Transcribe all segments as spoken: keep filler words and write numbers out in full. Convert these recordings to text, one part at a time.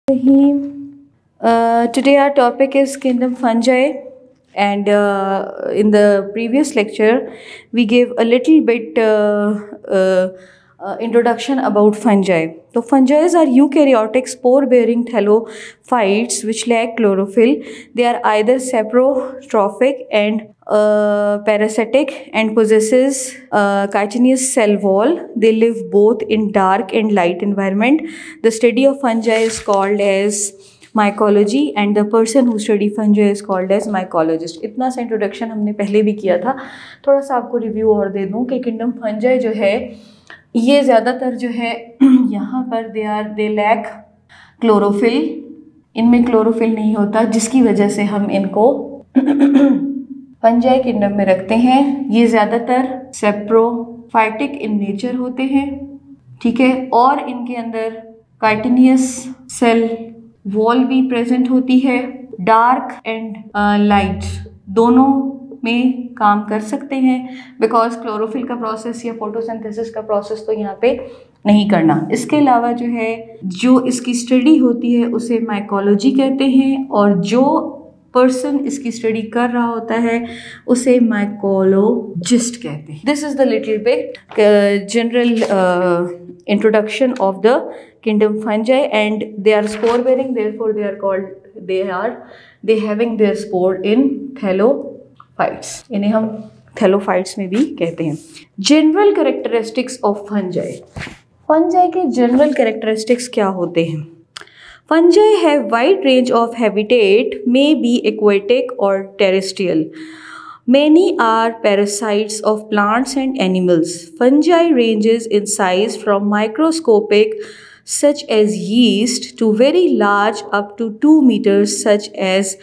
Uh, today our topic is kingdom fungi, and uh, in the previous lecture we gave a little bit uh, uh, uh, introduction about fungi. So fungi are eukaryotic spore-bearing thallophytes which lack chlorophyll. They are either saprotrophic and uh, parasitic and possesses uh, chitinous cell wall. They live both in dark and light environment. The study of fungi is called as mycology and the person who study fungi is called as mycologist. इतना सा introduction हमने पहले भी किया था. थोड़ा सा आपको रिव्यू और दे दूँ कि किंगडम फंजाई जो है ये ज़्यादातर जो है यहाँ पर they are they lack chlorophyll. इनमें क्लोरोफिल नहीं होता जिसकी वजह से हम इनको फंजाई किंगडम में रखते हैं. ये ज़्यादातर सेप्रोफाइटिक इन नेचर होते हैं, ठीक है, और इनके अंदर काइटिनियस सेल वॉल भी प्रेजेंट होती है. डार्क एंड लाइट दोनों में काम कर सकते हैं बिकॉज क्लोरोफिल का प्रोसेस या फोटोसिंथेसिस का प्रोसेस तो यहाँ पे नहीं करना. इसके अलावा जो है जो इसकी स्टडी होती है उसे माइकोलॉजी कहते हैं और जो पर्सन इसकी स्टडी कर रहा होता है उसे माइकोलॉजिस्ट कहते हैं. This is the little bit general introduction of the kingdom fungi and they are spore bearing, therefore they are called they are they having their spore in thallophytes. इन्हें हम thallophytes में भी कहते हैं. General characteristics of fungi. Fungi के general characteristics क्या होते हैं? Fungi have wide range of habitat, may be aquatic or terrestrial. Many are parasites of plants and animals. Fungi ranges in size from microscopic such as yeast to very large up to two meters such as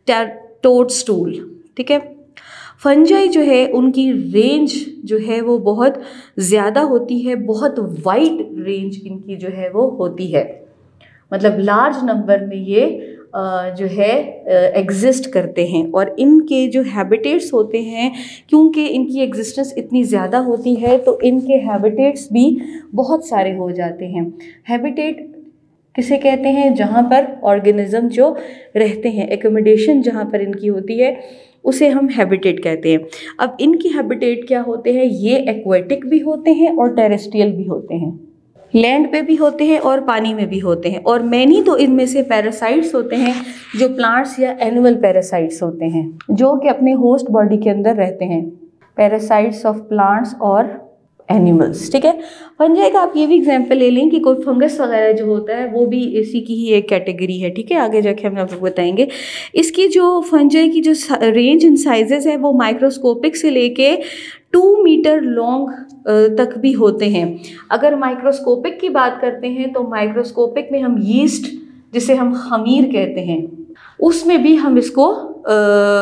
toadstool. ठीक है. Fungi जो है उनकी range जो है वो बहुत ज़्यादा होती है, बहुत वाइड रेंज इनकी जो है वो होती है, मतलब लार्ज नंबर में ये जो है एग्जिस्ट करते हैं. और इनके जो हैबिटेट्स होते हैं क्योंकि इनकी एग्जिस्टेंस इतनी ज़्यादा होती है तो इनके हैबिटेट्स भी बहुत सारे हो जाते हैं. हैबिटेट किसे कहते हैं? जहाँ पर ऑर्गेनिज्म जो रहते हैं, एकोमोडेशन जहाँ पर इनकी होती है उसे हम हैबिटेट कहते हैं. अब इनकी हैबिटेट क्या होते हैं? ये एक्वेटिक भी होते हैं और टेरेस्ट्रियल भी होते हैं, लैंड पे भी होते हैं और पानी में भी होते हैं. और मैनी तो इनमें से पैरासाइट्स होते हैं जो प्लांट्स या एनिमल पैरासाइट्स होते हैं जो कि अपने होस्ट बॉडी के अंदर रहते हैं. पैरासाइट्स ऑफ प्लांट्स और एनिमल्स, ठीक है. फंजाई का आप ये भी एग्जांपल ले लें कि कोई फंगस वगैरह जो होता है वो भी इसी की ही एक कैटेगरी है, ठीक है. आगे जाके हम आपको बताएंगे. इसकी जो फंजाई की जो रेंज इन साइजेस है वो माइक्रोस्कोपिक से लेके टू मीटर लॉन्ग तक भी होते हैं. अगर माइक्रोस्कोपिक की बात करते हैं तो माइक्रोस्कोपिक में हम यीस्ट जिसे हम खमीर कहते हैं उसमें भी हम इसको आ,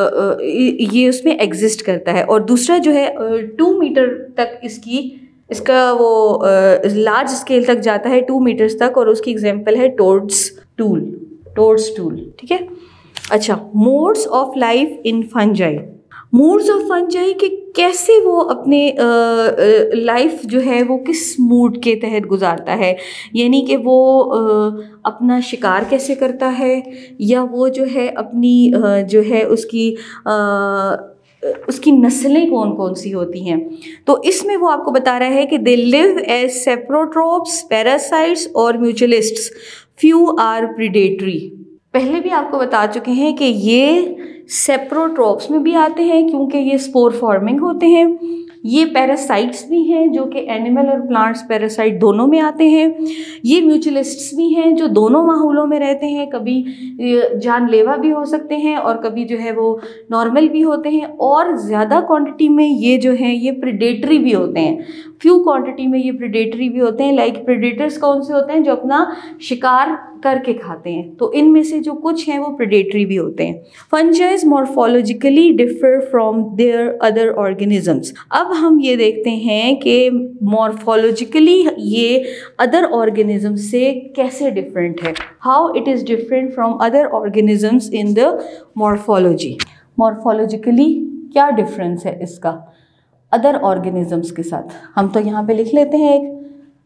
ये उसमें एग्जिस्ट करता है. और दूसरा जो है टू मीटर तक इसकी इसका वो लार्ज स्केल तक जाता है, टू मीटर्स तक, और उसकी एग्जांपल है टोड्सटूल. टोड्सटूल, ठीक है. अच्छा, modes of life in fungi. Moods of fungi के कैसे वो अपने लाइफ जो है वो किस मूड के तहत गुजारता है, यानी कि वो आ, अपना शिकार कैसे करता है या वो जो है अपनी आ, जो है उसकी आ, उसकी नस्लें कौन कौन सी होती हैं. तो इसमें वो आपको बता रहा है कि they live as saprotrophs, parasites और म्यूचुअलिस्ट्स. Few are predatory. पहले भी आपको बता चुके हैं कि ये सेप्रोट्रोप्स में भी आते हैं क्योंकि ये स्पोर फॉर्मिंग होते हैं. ये पैरासाइट्स भी हैं जो कि एनिमल और प्लांट्स पैरासाइट दोनों में आते हैं. ये म्यूचुअलिस्ट्स भी हैं जो दोनों माहौलों में रहते हैं, कभी जानलेवा भी हो सकते हैं और कभी जो है वो नॉर्मल भी होते हैं. और ज़्यादा क्वांटिटी में ये जो हैं ये प्रीडेटरी भी होते हैं. फ्यू क्वांटिटी में ये प्रीडेटरी भी होते हैं. लाइक प्रीडेटर्स कौन से होते हैं? जो अपना शिकार करके खाते हैं. तो इनमें से जो कुछ हैं वो प्रीडेटरी भी होते हैं. Fungi morphologically differ from their other organisms. अब हम ये देखते हैं कि मॉर्फोलॉजिकली ये अदर ऑर्गेनिज्म से कैसे डिफरेंट है. How it is different from other organisms in the morphology. Morphologically क्या डिफरेंस है इसका अदर ऑर्गेनिजम्स के साथ? हम तो यहाँ पे लिख लेते हैं एक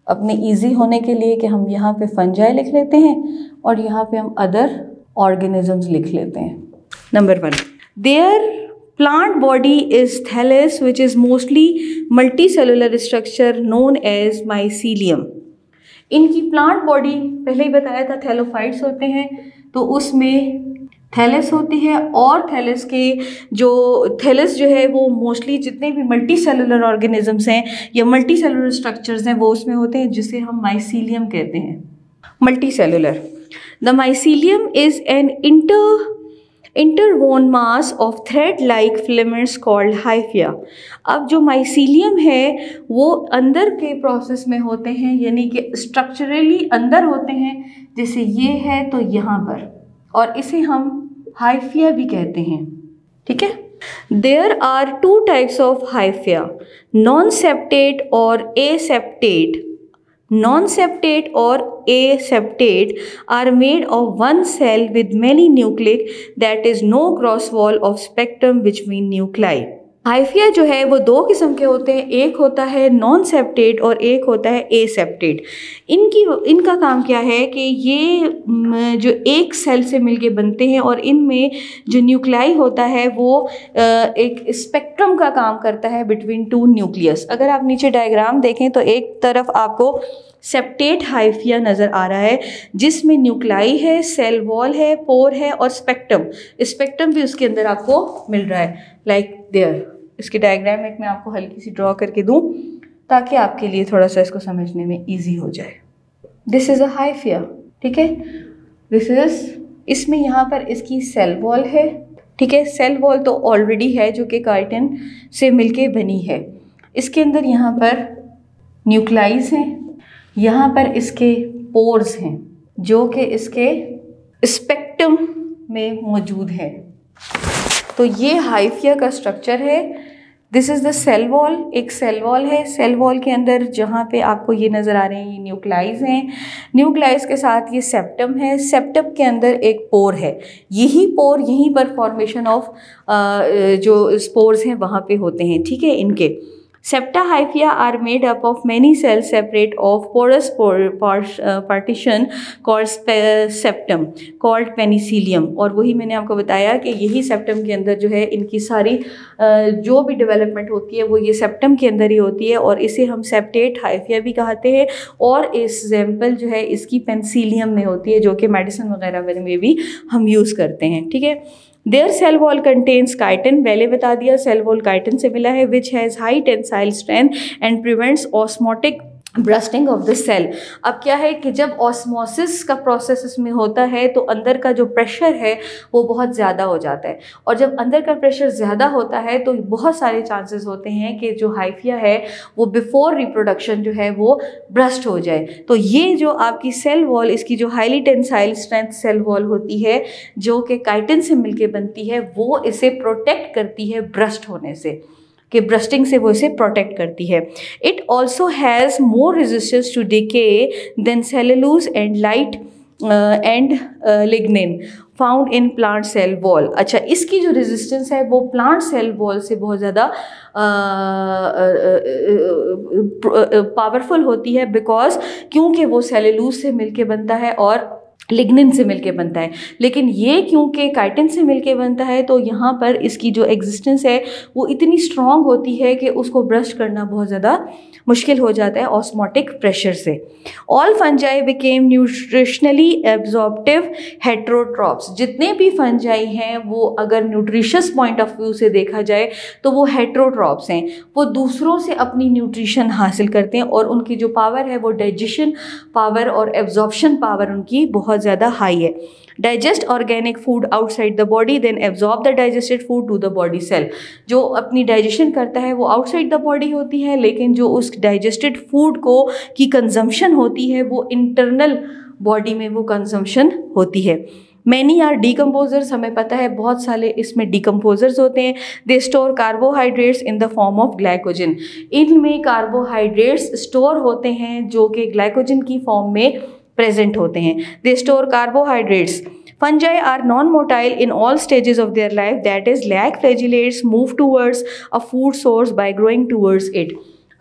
अपने इजी होने के लिए कि हम यहाँ पे फंजाई लिख लेते हैं और यहाँ पे हम अदर ऑर्गेनिजम्स लिख लेते हैं। Number one, there plant body is thallus which is mostly multicellular structure known as mycelium। इनकी प्लांट बॉडी पहले ही बताया था थैलोफाइट्स होते हैं, तो उसमें थैलस होती है और थैलस के जो थैलस जो है वो मोस्टली जितने भी मल्टी सेलुलर ऑर्गेनिजम्स हैं या मल्टी सेलुलर स्ट्रक्चर्स हैं वो उसमें होते हैं, जिसे हम माइसीलियम कहते हैं, multicellular. The mycelium is an inter interwoven mass of thread like filaments called hyphae. अब जो माइसीलियम है वो अंदर के प्रोसेस में होते हैं, यानी कि स्ट्रक्चरली अंदर होते हैं, जैसे ये है तो यहाँ पर, और इसे हम हाइफिया भी कहते हैं। ठीक है, there are two types of hyphae, non septate और aseptate. Non-septate or aseptate are made of one cell with many nuclei, that is no cross wall of spectrum between nuclei। Hyphae जो है वो दो किस्म के होते हैं, एक होता है नॉन सेप्टेट और एक होता है ए सेप्टेट। इनकी इनका काम क्या है कि ये जो एक सेल से मिलके बनते हैं और इनमें जो न्यूक्लाई होता है वो एक स्पेक्ट्रम का काम करता है बिटवीन टू न्यूक्लियस। अगर आप नीचे डायग्राम देखें तो एक तरफ आपको सेप्टेट हाइफिया नज़र आ रहा है जिसमें न्यूक्लाई है, सेल वॉल है, पोर है और स्पेक्ट्रम स्पेक्ट्रम भी उसके अंदर आपको मिल रहा है, लाइक देयर। इसकी डायग्राम एक मैं आपको हल्की सी ड्रॉ करके दूं ताकि आपके लिए थोड़ा सा इसको समझने में इजी हो जाए। दिस इज़ अ हाइफिया, ठीक है, दिस इज, इसमें यहाँ पर इसकी सेल वॉल है। ठीक है, सेल वॉल तो ऑलरेडी है जो कि काइटिन से मिलके बनी है। इसके अंदर यहाँ पर न्यूक्लाइज हैं, यहाँ पर इसके पोर्स हैं जो कि इसके स्पेक्ट्रम में मौजूद है। तो ये हाइफिया का स्ट्रक्चर है। This is the cell wall, एक सेल वॉल है। सेल वॉल के अंदर जहाँ पे आपको ये नज़र आ रहे हैं ये न्यूक्लाइज हैं, न्यूक्लाइज के साथ ये सेप्टम है, सेप्टम के अंदर एक पोर है। यही पोर यहीं पर फॉर्मेशन ऑफ जो स्पोर्स हैं वहाँ पे होते हैं। ठीक है, इनके Septa hyphia are made up of many cells separate of porous partition called septum called penicillium। और वही मैंने आपको बताया कि यही सेप्टम के अंदर जो है इनकी सारी जो भी डेवलपमेंट होती है वो ये सेप्टम के अंदर ही होती है और इसे हम सेप्टेट हाइफिया भी कहते हैं। और एग्जाम्पल जो है इसकी पेनिसिलियम में होती है जो कि मेडिसिन वगैरह में भी हम यूज़ करते हैं। ठीक है, their cell wall contains chitin, पहले बता दिया सेल वॉल काइटिन से मिला है, which has high tensile strength and prevents osmotic bursting of the cell. अब क्या है कि जब ऑस्मोसिस का प्रोसेस इसमें होता है तो अंदर का जो प्रेशर है वो बहुत ज़्यादा हो जाता है, और जब अंदर का प्रेशर ज़्यादा होता है तो बहुत सारे चांसेस होते हैं कि जो हाइफिया है वो बिफोर रिप्रोडक्शन जो है वो ब्रस्ट हो जाए। तो ये जो आपकी सेल वॉल, इसकी जो highly tensile strength cell wall होती है जो कि काइटिन से मिलके बनती है, वो इसे प्रोटेक्ट करती है ब्रस्ट होने से, कि ब्रस्टिंग से वो इसे प्रोटेक्ट करती है। It also has more resistance to decay than cellulose and light and lignin found in plant cell wall. अच्छा, इसकी जो रेजिस्टेंस है वो प्लांट सेल वॉल से बहुत ज़्यादा पावरफुल होती है, बिकॉज क्योंकि वो सेलुलोज से मिलके बनता है और लिग्निन से मिलके बनता है। लेकिन ये क्योंकि काइटिन से मिलके बनता है तो यहाँ पर इसकी जो एग्जिस्टेंस है वो इतनी स्ट्रॉन्ग होती है कि उसको ब्रस्ट करना बहुत ज़्यादा मुश्किल हो जाता है ऑस्मोटिक प्रेशर से। All fungi became nutritionally absorptive heterotrophs. जितने भी फंजाई हैं वो अगर न्यूट्रिशियस पॉइंट ऑफ व्यू से देखा जाए तो वो हेट्रोट्रॉप्स हैं, वो दूसरों से अपनी न्यूट्रिशन हासिल करते हैं और उनकी जो पावर है वो डाइजेशन पावर और एब्जॉर्प्शन पावर उनकी बहुत ज़्यादा हाई है। Digest organic food outside the body then absorb the digested food to the body cell. जो अपनी डाइजेशन करता है वो आउटसाइड द बॉडी होती है, लेकिन जो उस डाइजेस्टेड फूड को की कंजम्पशन होती है वो इंटरनल बॉडी में वो कंजम्पशन होती है। मैनी आर डिकम्पोजर्स, हमें पता है बहुत सारे इसमें डिकम्पोजर्स होते हैं। They store carbohydrates in the form of glycogen. इनमें कार्बोहाइड्रेट्स स्टोर होते हैं जो कि ग्लाइकोजन की फॉर्म में प्रेजेंट होते हैं। They store carbohydrates. Fungi are non-motile in all stages of their life, that is, lag flagellates move towards a food source by growing towards it.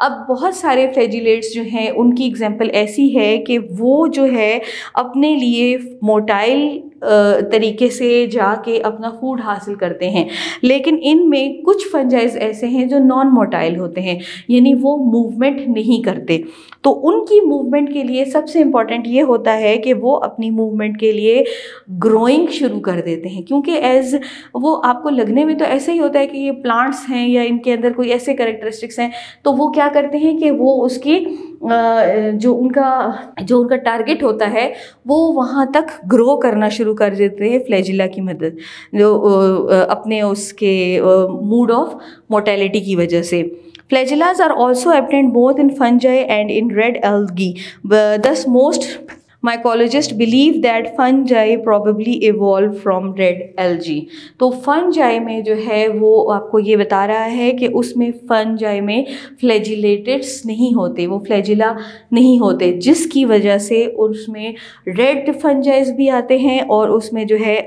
अब बहुत सारे फ्लैजिलेट्स जो हैं उनकी एग्जांपल ऐसी है कि वो जो है अपने लिए मोटाइल तरीके से जाके अपना फूड हासिल करते हैं, लेकिन इनमें कुछ फंजाइज ऐसे हैं जो नॉन मोटाइल होते हैं, यानी वो मूवमेंट नहीं करते। तो उनकी मूवमेंट के लिए सबसे इम्पॉर्टेंट ये होता है कि वो अपनी मूवमेंट के लिए ग्रोइंग शुरू कर देते हैं, क्योंकि एज वो आपको लगने में तो ऐसे ही होता है कि ये प्लांट्स हैं या इनके अंदर कोई ऐसे कैरेक्टरिस्टिक्स हैं, तो वो क्या करते हैं कि वो उसकी जो उनका जो उनका टारगेट होता है वो वहाँ तक ग्रो करना शुरू कर देते हैं फ्लैजिला की मदद, जो अपने उसके मूड ऑफ मोटेलिटी की वजह से। Flagellas are also abundant both in fungi and in red algae. Thus, most mycologists believe that fungi probably evolved from red algae. तो fungi में जो है वो आपको ये बता रहा है कि उसमें fungi में flagellates नहीं होते, वो flagella नहीं होते, जिसकी वजह से उसमें red fungi भी आते हैं और उसमें जो है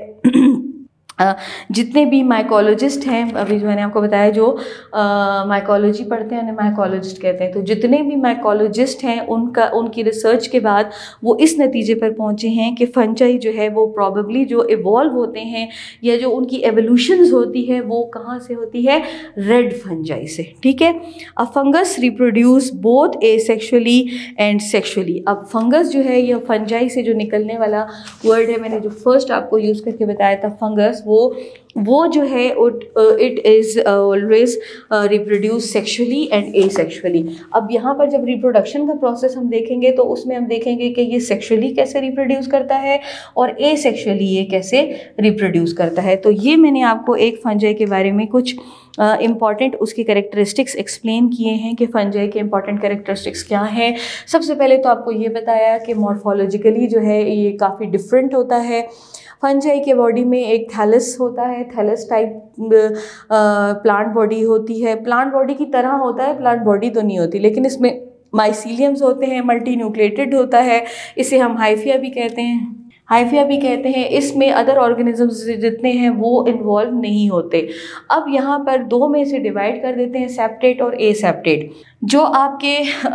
जितने भी माइकोलॉजिस्ट हैं, अभी जो मैंने आपको बताया जो माइकोलॉजी पढ़ते हैं उन्हें माइकोलॉजिस्ट कहते हैं, तो जितने भी माइकोलॉजिस्ट हैं उनका उनकी रिसर्च के बाद वो इस नतीजे पर पहुंचे हैं कि फंजाई जो है वो प्रॉबेबली जो इवॉल्व होते हैं या जो उनकी एवोल्यूशंस होती है वो कहाँ से होती है, रेड फंजाई से। ठीक है, अब fungus reproduce both asexually and sexually. अब फंगस जो है ये फंजाई से जो निकलने वाला वर्ड है, मैंने जो फर्स्ट आपको यूज़ करके बताया था फंगस, वो वो जो है it is always reproduce sexually and asexually. अब यहाँ पर जब रिप्रोडक्शन का प्रोसेस हम देखेंगे तो उसमें हम देखेंगे कि ये सेक्सुअली कैसे रिप्रोड्यूस करता है और एसेक्सुअली ये कैसे रिप्रोड्यूस करता है। तो ये मैंने आपको एक फंजाई के बारे में कुछ इम्पॉर्टेंट uh, उसकी कैरेक्टरिस्टिक्स एक्सप्लेन किए हैं कि फंजाई के इम्पॉर्टेंट कैरेक्टरिस्टिक्स क्या हैं। सबसे पहले तो आपको ये बताया कि मॉर्फोलॉजिकली जो है ये काफ़ी डिफरेंट होता है। फंजाई के बॉडी में एक थैलस होता है, थैलस टाइप प्लांट बॉडी होती है, प्लांट बॉडी की तरह होता है, प्लांट बॉडी तो नहीं होती, लेकिन इसमें माइसीलियम्स होते हैं, मल्टी न्यूक्लिएटेड होता है, इसे हम हाइफिया भी कहते हैं हाइफिया भी कहते हैं। इसमें अदर ऑर्गेनिजम्स जितने हैं वो इन्वॉल्व नहीं होते। अब यहाँ पर दो में से डिवाइड कर देते हैं, सेप्टेट और एसेप्टेट। जो आपके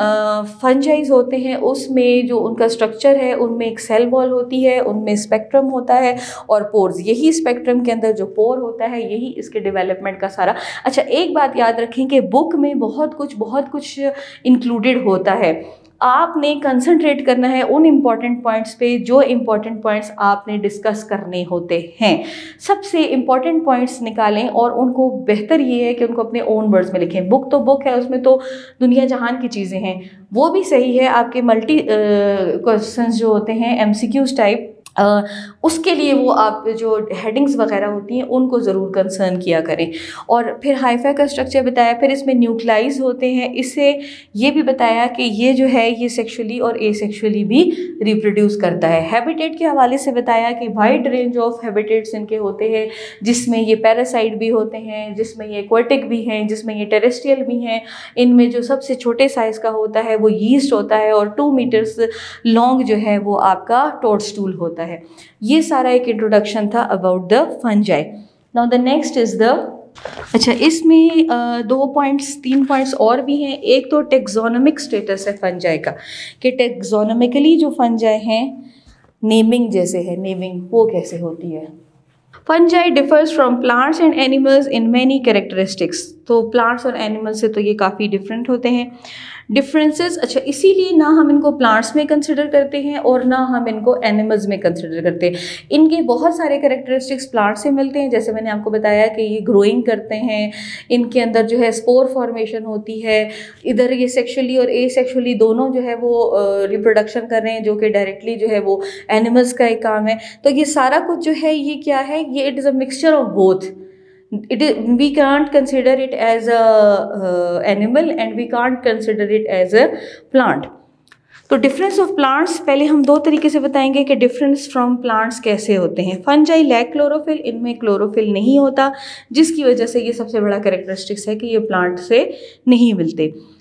फंजाइज होते हैं उसमें जो उनका स्ट्रक्चर है उनमें एक सेल वॉल होती है, उनमें स्पेक्ट्रम होता है और पोर्स। यही स्पेक्ट्रम के अंदर जो पोर होता है यही इसके डेवलपमेंट का सारा। अच्छा, एक बात याद रखें कि बुक में बहुत कुछ बहुत कुछ इंक्लूडेड होता है, आपने कंसंट्रेट करना है उन इम्पॉर्टेंट पॉइंट्स पे जो इम्पॉर्टेंट पॉइंट्स आपने डिस्कस करने होते हैं। सबसे इम्पॉर्टेंट पॉइंट्स निकालें और उनको बेहतर ये है कि उनको अपने ओन वर्ड्स में लिखें। बुक तो बुक है, उसमें तो दुनिया जहान की चीज़ें हैं, वो भी सही है। आपके मल्टी क्वेश्चंस जो होते हैं एमसीक्यूज टाइप, Uh, उसके लिए वो आप जो हेडिंग्स वगैरह होती हैं उनको ज़रूर कंसर्न किया करें। और फिर हाइफा का स्ट्रक्चर बताया, फिर इसमें न्यूक्लाइज होते हैं, इससे ये भी बताया कि ये जो है ये सेक्सुअली और एसेक्सुअली भी रिप्रोड्यूस करता है। हैबिटेट के हवाले से बताया कि वाइड रेंज ऑफ हैबिटेट्स इनके होते हैं, जिसमें ये पैरासाइट भी होते हैं, जिसमें ये एक्वाटिक भी हैं, जिसमें ये टेरेस्ट्रियल भी हैं। इनमें जो सबसे छोटे साइज़ का होता है वो यीस्ट होता है और टू मीटर्स लॉन्ग जो है वो आपका टोडस्टूल होता है। है ये सारा एक इंट्रोडक्शन था about the fungi. Now the next is the अच्छा, इसमें uh, दो पॉइंट्स तीन पॉइंट्स और भी हैं। एक तो टेक्सोनोमिक स्टेटस है फंजाई का, कि टेक्सोनोमिकली जो फंजाई हैं नेमिंग जैसे है, नेमिंग वो कैसे होती है। Fungi differs from plants and animals in many characteristics. तो प्लांट्स और एनिमल्स से तो ये काफ़ी डिफरेंट होते हैं। डिफरेंसेस, अच्छा, इसीलिए ना हम इनको प्लांट्स में कंसिडर करते हैं और ना हम इनको एनिमल्स में कंसिडर करते हैं। इनके बहुत सारे कैरेक्टरिस्टिक्स प्लांट से मिलते हैं, जैसे मैंने आपको बताया कि ये ग्रोइंग करते हैं, इनके अंदर जो है स्पोर फॉर्मेशन होती है, इधर ये सेक्सुअली और एसेक्सुअली दोनों जो है वो रिप्रोडक्शन कर रहे हैं, जो कि डायरेक्टली जो है वो एनिमल्स का एक काम है। तो ये सारा कुछ जो है ये क्या है, ये it is a mixture of both. It is, we can't consider it as a uh, animal and we can't consider it as a plant. तो डिफरेंस ऑफ प्लांट्स पहले हम दो तरीके से बताएंगे कि डिफरेंस फ्रॉम प्लांट्स कैसे होते हैं। फंजाई लैक क्लोरोफिल, इनमें क्लोरोफिल नहीं होता, जिसकी वजह से ये सबसे बड़ा कैरेक्टरिस्टिक्स है कि ये प्लांट से नहीं मिलते।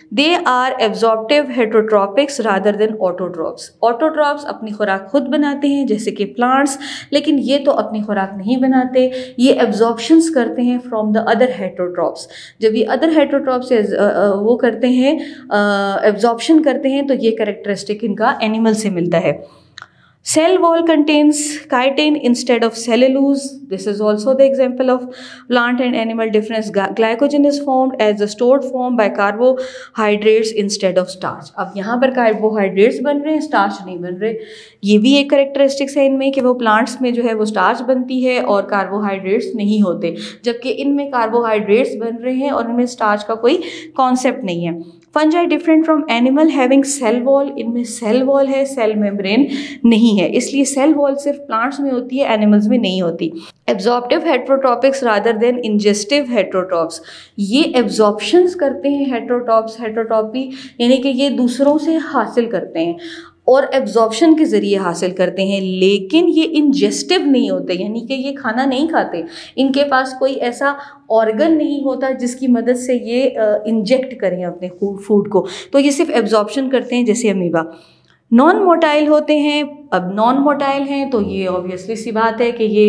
They are absorptive heterotrophics rather than autotrophs. Autotrophs अपनी खुराक खुद बनाते हैं जैसे कि प्लांट्स, लेकिन ये तो अपनी खुराक नहीं बनाते, ये एब्जॉर्प्शंस करते हैं फ्रॉम द अदर हेटरोट्रॉप्स। जब ये अदर हेटरोट्रॉप से वो करते हैं, एब्जॉर्प्शन करते हैं, तो ये कैरेक्टरिस्टिक इनका एनिमल से मिलता है। Cell wall contains chitin instead of cellulose. This is also the example of plant and animal difference. Glycogen is formed as a stored form by carbohydrates instead of starch. अब यहाँ पर carbohydrates बन रहे हैं, starch नहीं बन रहे। ये भी एक characteristics है इनमें कि वो plants में जो है वो starch बनती है और carbohydrates नहीं होते, जबकि इनमें carbohydrates बन रहे हैं और इनमें starch का कोई concept नहीं है। Fungi different from animal having cell wall, इनमें सेल वॉल है, सेल मेम्ब्रेन नहीं है, इसलिए सेल वॉल सिर्फ प्लांट्स में होती है, एनिमल्स में नहीं होती। Absorptive heterotrophics rather than ingestive heterotrophs, ये एब्जॉर्प्शंस करते हैं हेटरोट्रॉप्स, हेटरोट्रॉपी यानी कि ये दूसरों से हासिल करते हैं और एब्जॉर्प्शन के ज़रिए हासिल करते हैं, लेकिन ये इंजेस्टिव नहीं होते, यानी कि ये खाना नहीं खाते, इनके पास कोई ऐसा ऑर्गन नहीं होता जिसकी मदद से ये इंजेक्ट करें अपने फूड को, तो ये सिर्फ एब्जॉर्प्शन करते हैं जैसे अमीबा। नॉन मोटाइल होते हैं, अब नॉन मोटाइल हैं तो ये ऑब्वियसली सी बात है कि ये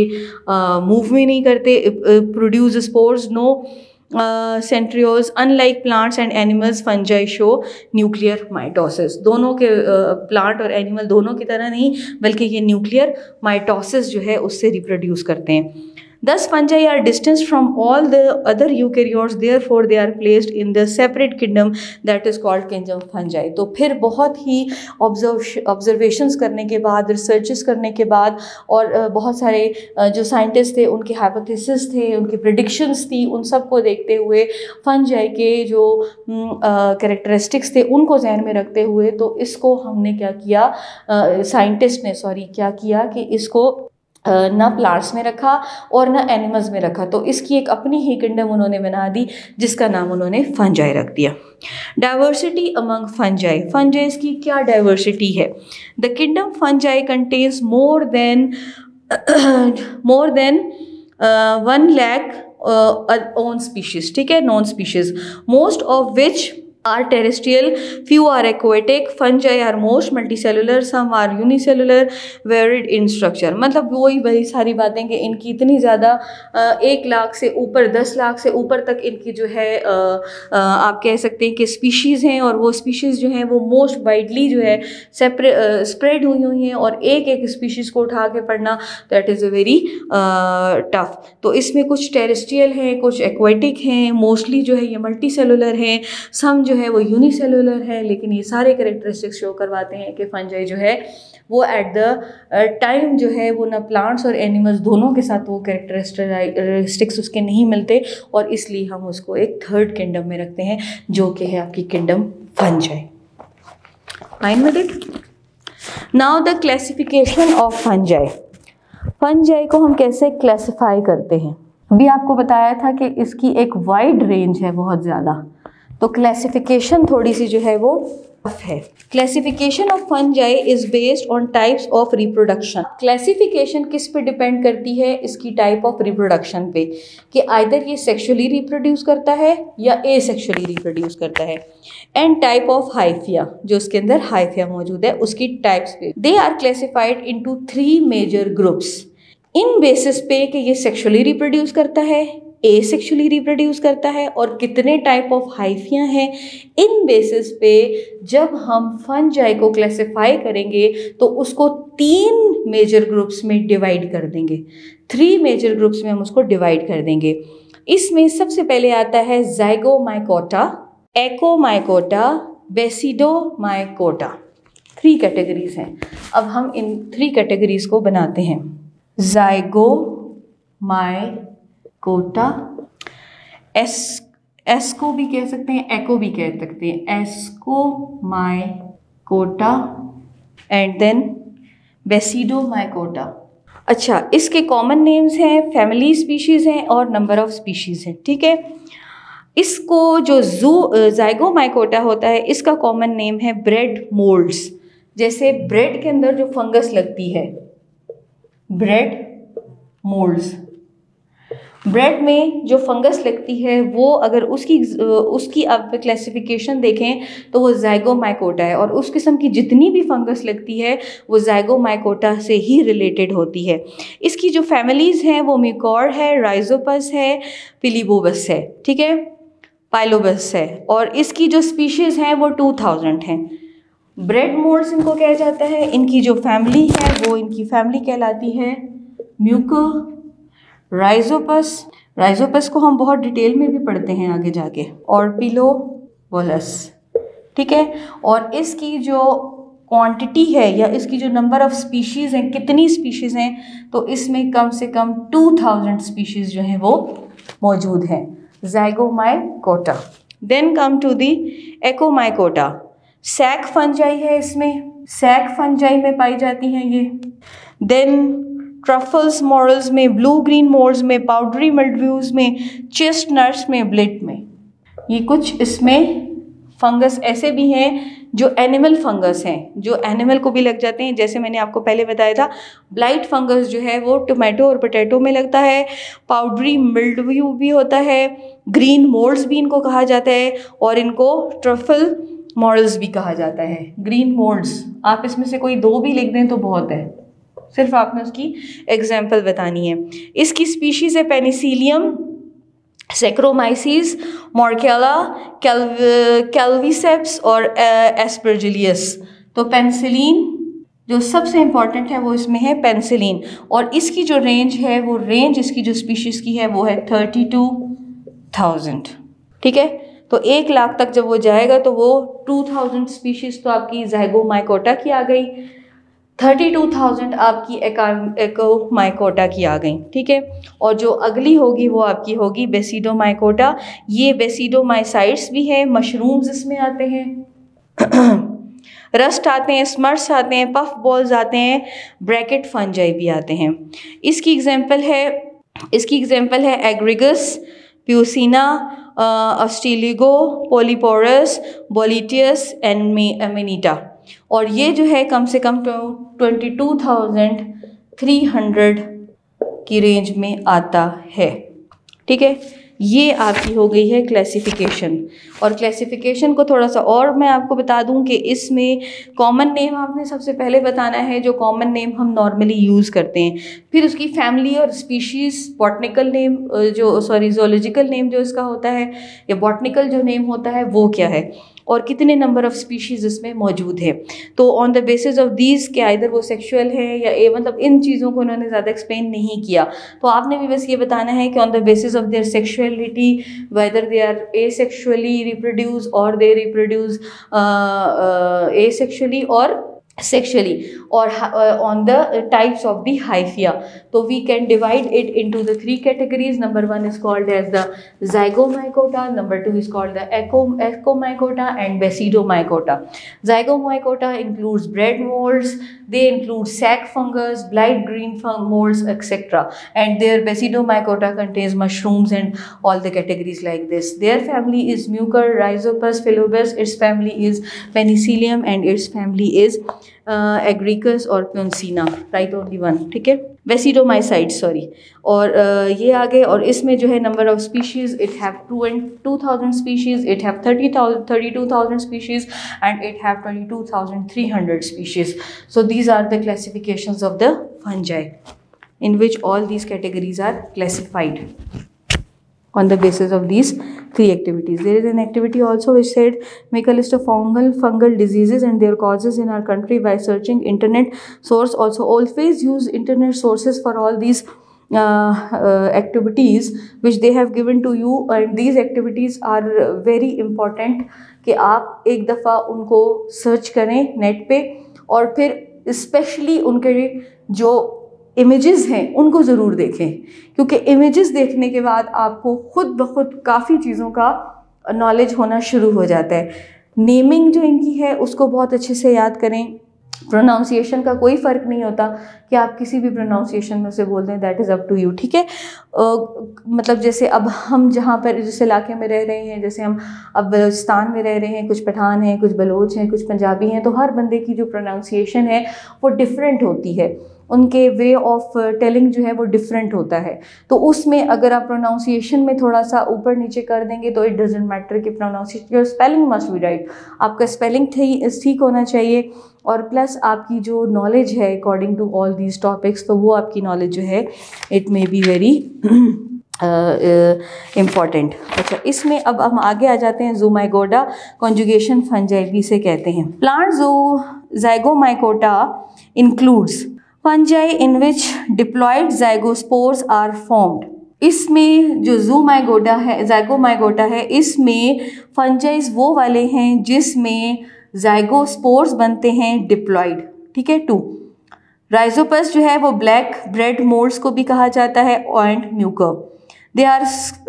मूव भी नहीं करते, produce spores, no centrioles, unlike plants and animals fungi show nuclear mitosis. दोनों के प्लांट uh, और एनिमल दोनों की तरह नहीं, बल्कि ये न्यूक्लियर माइटोसिस जो है उससे रिप्रोड्यूस करते हैं। Thus fungi are distanced from all the other eukaryotes, therefore they are placed in the separate kingdom that is called kingdom fungi। तो फिर बहुत ही ऑब्जर्वेशंस करने के बाद, रिसर्चेस करने के बाद और बहुत सारे जो साइंटिस्ट थे उनके हाइपोथेसिस थे, उनकी प्रेडिक्शंस थी, उन सब को देखते हुए फंजाई के जो कैरेक्टरिस्टिक्स थे उनको जहन में रखते हुए, तो इसको हमने क्या किया, साइंटिस्ट ने सॉरी क्या किया कि इसको ना प्लांट्स में रखा और ना एनिमल्स में रखा, तो इसकी एक अपनी ही किंगडम उन्होंने बना दी जिसका नाम उन्होंने फंजाई रख दिया। डाइवर्सिटी अमंग फंजाई, फंजाइज की क्या डाइवर्सिटी है? The kingdom fungi contains more than more than one lakh known species, ठीक है, known species, most of which are terrestrial, few are aquatic, fungi are most multicellular, some are unicellular, varied in structure। मतलब वही वही सारी बातें कि इनकी इतनी ज़्यादा एक लाख से ऊपर, दस लाख से ऊपर तक इनकी जो है आ, आ, आप कह सकते हैं कि स्पीशीज़ हैं, और वो स्पीशीज़ जो हैं वो मोस्ट वाइडली जो है सेपरे स्प्रेड हुई हुई हैं, और एक एक स्पीशीज़ को उठा के पढ़ना that is a very tough. तो इसमें कुछ टेरेस्ट्रियल हैं, कुछ एक्वेटिक हैं, मोस्टली जो है ये मल्टी सेलुलर हैं, सम जो है वो यूनिसेलुलर है, लेकिन ये सारे कैरेक्टरिस्टिक्स शो करवाते हैं कि फंजाई जो है वो एट द टाइम जो है वो ना प्लांट्स और एनिमल्स दोनों के साथ वो कैरेक्टरिस्टिक्स उसके नहीं मिलते, और इसलिए हम उसको एक थर्ड किंगडम में रखते हैं जो कि है आपकी kingdom fungi. Fine with it? Now the classification of fungi. Fungi को हम कैसे क्लासिफाई करते हैं? अभी आपको बताया था कि इसकी एक वाइड रेंज है बहुत ज़्यादा, तो क्लासिफिकेशन थोड़ी सी जो है वो टफ है। Classification of fungi is based on types of reproduction. Classification किस पे डिपेंड करती है? इसकी टाइप ऑफ रिप्रोडक्शन पे, कि आइदर ये सेक्सुअली रिप्रोड्यूस करता है या ए सेक्सुअली रिप्रोड्यूस करता है, एंड टाइप ऑफ हाइफिया, जो उसके अंदर हाइफिया मौजूद है उसकी टाइप्स पे। They are classified into three major groups, इन बेसिस पे कि ये सेक्सुअली रिप्रोड्यूस करता है, ए सेक्सुअली रिप्रोड्यूस करता है, और कितने टाइप ऑफ हाइफिया हैं, इन बेसिस पे जब हम फंजाई को क्लासिफाई करेंगे तो उसको तीन मेजर ग्रुप्स में डिवाइड कर देंगे, थ्री मेजर ग्रुप्स में हम उसको डिवाइड कर देंगे। इसमें सबसे पहले आता है ज़ाइगोमाइकोटा, एकोमाइकोटा, बेसिडोमाइकोटा, थ्री कैटेगरीज हैं। अब हम इन थ्री कैटेगरीज को बनाते हैं। ज़ाइगोमाइकोटा कोटा, एस एस को भी कह सकते हैं, एको भी कह सकते हैं, ascomycota and then basidiomycota. अच्छा, इसके कॉमन नेम्स हैं, फैमिली स्पीशीज़ हैं और नंबर ऑफ स्पीशीज़ हैं, ठीक है। इसको जो जू ज़ाइगोमाइकोटा होता है इसका कॉमन नेम है ब्रेड मोल्ड्स, जैसे ब्रेड के अंदर जो फंगस लगती है, ब्रेड मोल्ड्स, ब्रेड में जो फंगस लगती है वो अगर उसकी उसकी आप क्लासिफिकेशन देखें तो वो ज़ाइगोमाइकोटा है, और उस किस्म की जितनी भी फंगस लगती है वो ज़ाइगोमाइकोटा से ही रिलेटेड होती है। इसकी जो फैमिलीज़ हैं वो म्यूकॉर्ड है, राइजोपस है, पिलीबोबस है, ठीक है, पाइलोबस है, और इसकी जो स्पीशीज़ हैं वो टू थाउजेंड हैं। ब्रेड मोल्ड्स इनको कहा जाता है। इनकी जो फैमिली है वो इनकी फैमिली कहलाती है म्यूको राइजोपस। राइजोपस को हम बहुत डिटेल में भी पढ़ते हैं आगे जाके, और पिलोबोलस, ठीक है। और इसकी जो क्वांटिटी है या इसकी जो नंबर ऑफ स्पीशीज़ हैं, कितनी स्पीशीज़ हैं, तो इसमें कम से कम टू थाउजेंड स्पीशीज़ जो हैं वो मौजूद हैं। Zygomycota. Then come to the ascomycota. Sac fungi है, इसमें सैक फंजाई में पाई जाती हैं ये। देन ट्रफल्स मॉरल्स में, ब्लू ग्रीन मोल्ड्स में, पाउडरी मिल्ड्यूज में, चेस्टनट्स में, ब्लिट में। ये कुछ इसमें फंगस ऐसे भी हैं जो एनिमल फंगस हैं, जो एनिमल को भी लग जाते हैं। जैसे मैंने आपको पहले बताया था, ब्लाइट फंगस जो है वो टोमेटो और पोटैटो में लगता है। पाउडरी मिल्ड्यू भी होता है, ग्रीन मोल्ड्स भी इनको कहा जाता है, और इनको ट्रफल मॉरल्स भी कहा जाता है। ग्रीन मोल्ड्स, आप इसमें से कोई दो भी लिख दें तो बहुत है, सिर्फ आपने उसकी एग्जाम्पल बतानी है। इसकी स्पीशीज़ है पेनिसिलियम, सेक्रोमाइसिस, मॉर्केला, कैल्विसेप्स और एस्परजिलियस। तो पेनिसिलिन जो सबसे इम्पॉर्टेंट है वो इसमें है पेनिसिलिन, और इसकी जो रेंज है वो रेंज इसकी जो स्पीशीज़ की है वो है थर्टी टू थाउजेंड, ठीक है। तो एक लाख तक जब वो जाएगा तो वो टू थाउजेंड स्पीशीज़ तो आपकी ज़ाइगोमाइकोटा की आ गई, थर्टी टू थाउजेंड आपकी एकोमाइकोटा की आ गई, ठीक है। और जो अगली होगी वो आपकी होगी बेसिडोमाइकोटा। ये बेसिडोमाइसाइड्स भी है, मशरूम्स इसमें आते हैं, रस्ट आते हैं, स्मर्ट्स आते हैं, पफ बॉल्स आते हैं, ब्रैकेट फंजाई भी आते हैं। इसकी एग्जांपल है इसकी एग्जांपल है एग्रिगस, प्यूसिना, अस्टिलिगो, पोलीपोरस, बोलिटियस एंड एमिनीटा। और ये जो है कम से कम twenty two thousand three hundred की रेंज में आता है, ठीक है। ये आपकी हो गई है क्लासिफिकेशन। और क्लासिफिकेशन को थोड़ा सा और मैं आपको बता दूं कि इसमें कॉमन नेम आपने सबसे पहले बताना है, जो कॉमन नेम हम नॉर्मली यूज़ करते हैं। फिर उसकी फैमिली और स्पीशीज़, बॉटनिकल नेम जो सॉरी जोलॉजिकल नेम जो इसका होता है, या बॉटनिकल जो नेम होता है वो क्या है, और कितने नंबर ऑफ़ स्पीशीज़ इसमें मौजूद है। तो on the basis of these के आइदर वो सेक्सुअल है या ए, मतलब इन चीज़ों को उन्होंने ज़्यादा एक्सप्लेन नहीं किया। तो आपने भी बस ये बताना है कि on the basis of their sexuality whether they are asexually reproduce और दे रिप्रोड्यूस एसेक्सुअली और sexually, or uh, on the uh, types of the hyphia. So we can divide it into the three categories. Number one is called as the zygomycota, number two is called the echo, echomycota and basidomycota. Zygomycota includes bread molds, they include sac fungus, blight green fung molds, etc. And their basidomycota contains mushrooms and all the categories like this. Their family is Mucor, Rhizopus, Philobus, its family is Penicillium and its family is Agaricus और Puccinia, right only one, ठीक है, बेसिडोमाइसाइड sorry. और uh, ये आगे, और इसमें जो है number of species it have two and two thousand species, it have thirty thousand thirty two thousand species and it have twenty two thousand three hundred species. So these are the classifications of the fungi in which all these categories are classified on the basis of these three activities. There is an activity also which said make a list of fungal fungal diseases and their causes in our country by searching internet source. Also always use internet sources for all these uh, uh, activities which they have given to you, and these activities are very important कि आप एक दफ़ा उनको search करें net पे, और फिर specially उनके जो इमेजेस हैं उनको ज़रूर देखें, क्योंकि इमेजेस देखने के बाद आपको खुद ब खुद काफ़ी चीज़ों का नॉलेज होना शुरू हो जाता है। नेमिंग जो इनकी है उसको बहुत अच्छे से याद करें। प्रोनाउंसिएशन का कोई फ़र्क नहीं होता कि आप किसी भी प्रोनाउंसिएशन में से बोल दें, that is up to you, ठीक है। मतलब जैसे अब हम जहाँ पर जिस इलाके में रह रहे हैं, जैसे हम अब बलूचिस्तान में रह रहे हैं, कुछ पठान हैं, कुछ बलोच हैं, कुछ पंजाबी हैं, तो हर बंदे की जो प्रोनाउंसिएशन है वो डिफरेंट होती है, उनके वे ऑफ टेलिंग जो है वो डिफरेंट होता है। तो उसमें अगर आप प्रोनाउंसिएशन में थोड़ा सा ऊपर नीचे कर देंगे तो इट डजेंट मैटर कि pronunciation, your spelling must be right, आपका स्पेलिंग ठीक होना चाहिए, और प्लस आपकी जो नॉलेज है according to all these topics, तो वो आपकी नॉलेज जो है it may be very important. अच्छा, इसमें अब हम आगे आ जाते हैं। ज़ूमाइगोटा कॉन्जुगेशन फंजाई भी से कहते हैं। Plant zoo zygomycota includes fungi in which diploid zygospores are formed. इसमें जो ज़ूमाइगोटा है, ज़ाइगोमाइकोटा है, इसमें फंजाइज वो वाले हैं जिसमें ज़ाइगोस्पोर्स बनते हैं डिप्लॉयड, ठीक है। टू, राइजोपस जो है वो ब्लैक ब्रेड मोल्ड्स को भी कहा जाता है, and mucor. They are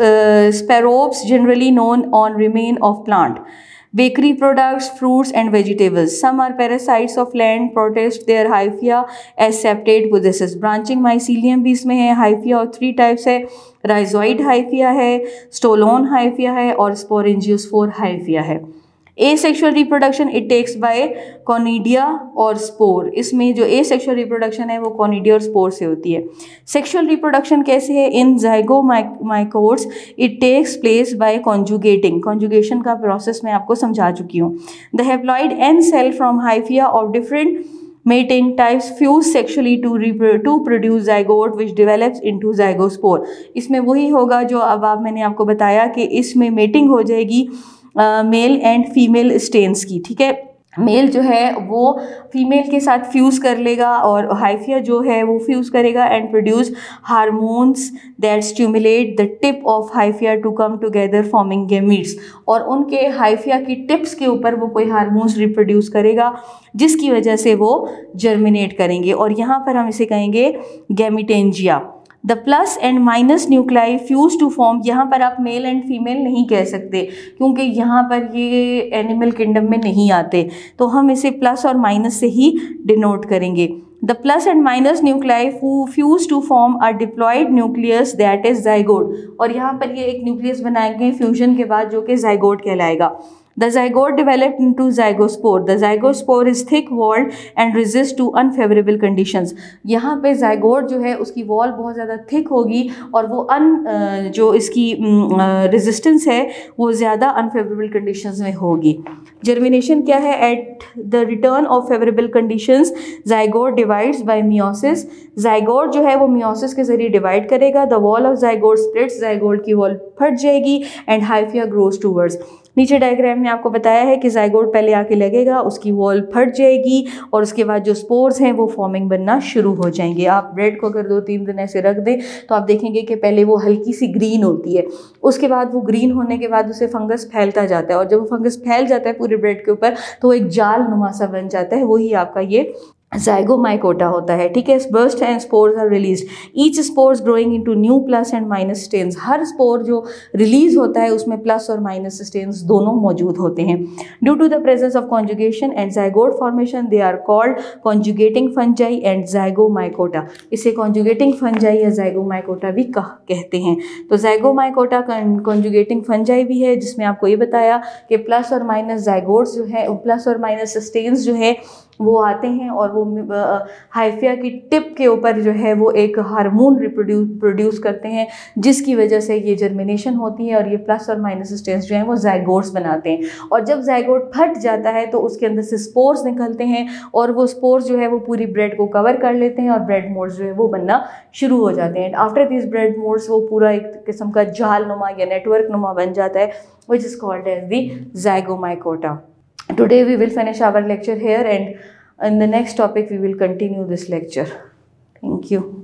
saprobes generally known on remain of plant, bakery products, fruits and vegetables. Some are parasites of land, protest their hyphia as septate possesses. Branching mycelium भी इसमें है। hyphia और three types है, rhizoid hyphia है, stolon hyphia है और sporangiosphore hyphia है। Asexual reproduction it takes by conidia और spore। इसमें जो asexual reproduction है वो conidia और spore से होती है। Sexual reproduction कैसे है? In zygomacotes it takes place by conjugating। conjugation का process मैं आपको समझा चुकी हूँ। The haploid end cell from hyphia of different mating types fuse sexually to to produce zygote which develops into zygospore। इसमें वही होगा जो अब आप मैंने आपको बताया कि इसमें मेटिंग हो जाएगी मेल एंड फीमेल स्टेन्स की, ठीक है। मेल जो है वो फीमेल के साथ फ्यूज़ कर लेगा और हाइफिया जो है वो फ्यूज़ करेगा and produce hormones that stimulate the tip of hyphae to come together forming gametes. और उनके हाइफिया की टिप्स के ऊपर वो कोई हार्मोन्स रिप्रोड्यूस करेगा जिसकी वजह से वो जर्मिनेट करेंगे, और यहाँ पर हम इसे कहेंगे gametangia. The plus and minus nuclei fuse to form, यहाँ पर आप मेल एंड फीमेल नहीं कह सकते क्योंकि यहाँ पर ये एनिमल किंगडम में नहीं आते, तो हम इसे प्लस और माइनस से ही डिनोट करेंगे। The plus and minus nuclei fuse to form a diploid nucleus that is zygote, और यहाँ पर ये एक न्यूक्लियस बनाएंगे फ्यूजन के बाद जो कि जाइगोट कहलाएगा। The zygote developed into zygospore. The zygospore is thick-walled and resists to unfavorable conditions. यहाँ पे zygote जो है उसकी वॉल बहुत ज़्यादा थिक होगी और वो अन जो इसकी रेजिस्टेंस है वो ज़्यादा अनफेवरेबल कंडीशंस में होगी। जर्मिनेशन क्या है? At the return of favourable conditions zygote divides by meiosis। zygote जो है वो meiosis के जरिए डिवाइड करेगा। The wall of zygote splits, zygote की वॉल फट जाएगी and hyphia grows towards। नीचे डायग्राम में आपको बताया है कि जाइगोट पहले आके लगेगा, उसकी वॉल फट जाएगी और उसके बाद जो स्पोर्स हैं वो फॉर्मिंग बनना शुरू हो जाएंगे। आप ब्रेड को अगर दो तीन दिन ऐसे रख दें तो आप देखेंगे कि पहले वो हल्की सी ग्रीन होती है, उसके बाद वो ग्रीन होने के बाद उसे फंगस फैलता जाता है, और जब वो फंगस फैल जाता है पूरे ब्रेड के ऊपर तो वो एक जाल नुमा सा बन जाता है, वही आपका ये ज़ाइगोमाइकोटा होता है, ठीक है। Burst and spores are release, each spores growing into new plus and minus strains. हर स्पोर जो रिलीज होता है उसमें प्लस और माइनस स्टेन्स दोनों मौजूद होते हैं। Due to the presence of conjugation and zygote formation they are called conjugating fungi and zygomycota. इसे कॉन्जुगेटिंग फंजाई या ज़ाइगोमाइकोटा भी कह कहते हैं। तो ज़ाइगोमाइकोटा कॉन्जुगेटिंग फंजाई भी है जिसमें आपको ये बताया कि प्लस और माइनस ज़ाइगोट्स जो है, प्लस और माइनस स्टेन्स जो है वो आते हैं और वो हाइफिया की टिप के ऊपर जो है वो एक हार्मोन रिप्रोड्यूस प्रोड्यूस करते हैं जिसकी वजह से ये जर्मिनेशन होती है और ये प्लस और माइनस स्टेन्स जो हैं वो जाइगोट्स बनाते हैं। और जब जाइगोट फट जाता है तो उसके अंदर से स्पोर्स निकलते हैं और वो स्पोर्स जो है वो पूरी ब्रेड को कवर कर लेते हैं और ब्रेड मोल्ड्स जो है वो बनना शुरू हो जाते हैं। आफ्टर दिस ब्रेड मोल्ड्स वो पूरा एक किस्म का जाल नुमा या नेटवर्क नुमा बन जाता है, which is called as the zygomycota. Today we will finish our lecture here, and in the next topic we will continue this lecture. Thank you.